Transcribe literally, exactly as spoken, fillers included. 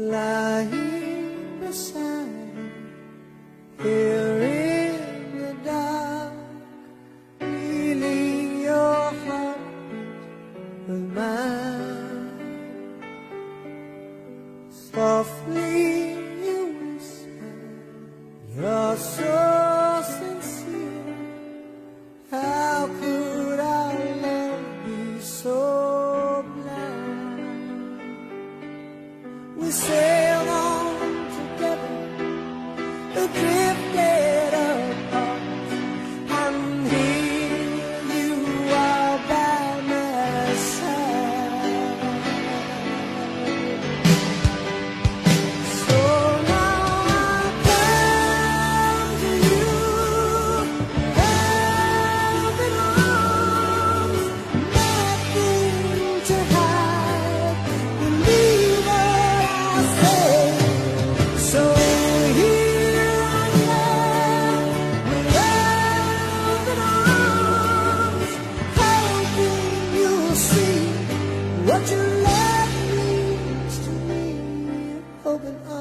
lying beside, here in the dark, feeling your heartbeat with mine. Softly you whisper, you're so sincere. How could our love be so blind? We sailed on together, drifted apart, and here you are by my side. So now I come to you, open arms, nothing to hide. Believe what I say. So here I am, with open arms, hoping you'll see what your love means to me. Open arms.